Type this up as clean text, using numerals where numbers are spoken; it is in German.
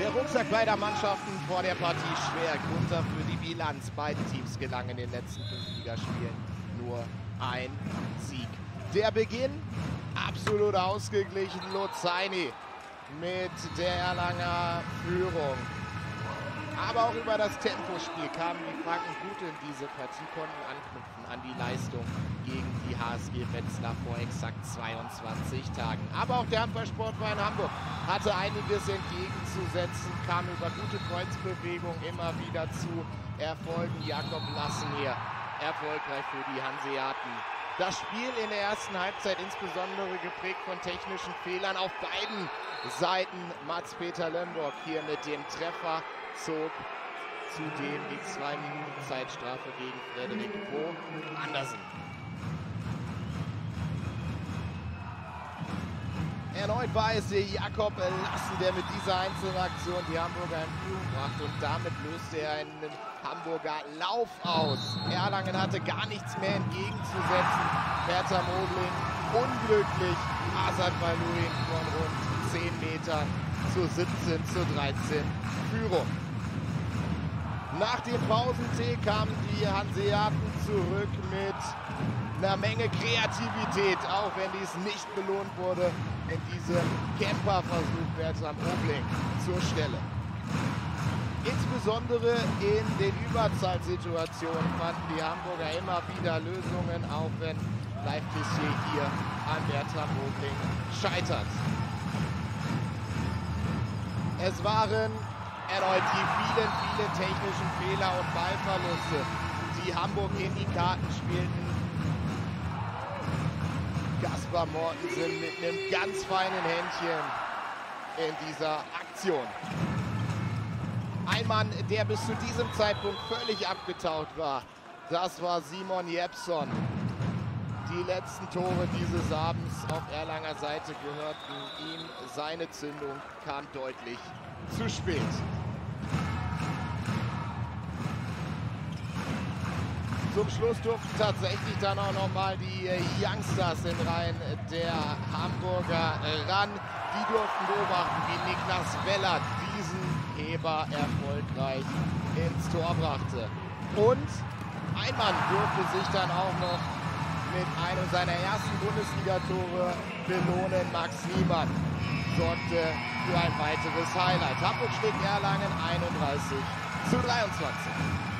Der Rucksack beider Mannschaften vor der Partie schwer. Grund für die Bilanz. Beiden Teams gelang in den letzten 5 Ligaspielen nur ein Sieg. Der Beginn absolut ausgeglichen. Luzani mit der Erlanger Führung. Aber auch über das Tempospiel kamen die Franken gut in diese Partie, konnten anknüpfen an die Leistung gegen die HSG Wetzlar vor exakt 22 Tagen. Aber auch der Handballsportverein Hamburg hatte einiges entgegenzusetzen, kam über gute Kreuzbewegung immer wieder zu Erfolgen. Jakob Lassen hier erfolgreich für die Hanseaten. Das Spiel in der ersten Halbzeit insbesondere geprägt von technischen Fehlern auf beiden Seiten. Mats-Peter Lemborg hier mit dem Treffer zog zudem die 2 Minuten Zeitstrafe gegen Frederik Bo Andersen. Erneut war es Jakob Lassen, der mit dieser Einzelaktion die Hamburger in Führung brachte, und damit löste er einen Hamburger Lauf aus. Erlangen hatte gar nichts mehr entgegenzusetzen. Hertha Mogling unglücklich. Azad Baluin von rund 10 Metern zur 17:13 Führung. Nach dem Pausentee kamen die Hanseaten zurück mit einer Menge Kreativität, auch wenn dies nicht belohnt wurde in diesem Camperversuch Bertram Obling zur Stelle. Insbesondere in den Überzahlsituationen fanden die Hamburger immer wieder Lösungen, auch wenn Leipzig hier an Bertram Obling scheitert. Es waren erneut die vielen technischen Fehler und Ballverluste, die Hamburg in die Karten spielten. Kaspar Mortensen mit einem ganz feinen Händchen in dieser Aktion. Ein Mann, der bis zu diesem Zeitpunkt völlig abgetaucht war, das war Simon Jeppsson. Die letzten Tore dieses Abends auf Erlanger Seite gehörten ihm. Seine Zündung kam deutlich zu spät. Zum Schluss durften tatsächlich dann auch nochmal die Youngsters in Reihen der Hamburger ran. Die durften beobachten, wie Niklas Weller diesen Heber erfolgreich ins Tor brachte. Und ein Mann durfte sich dann auch noch mit einem seiner ersten Bundesliga-Tore belohnen. Max Niemann sorgte für ein weiteres Highlight. Hamburg schlägt Erlangen 31:23.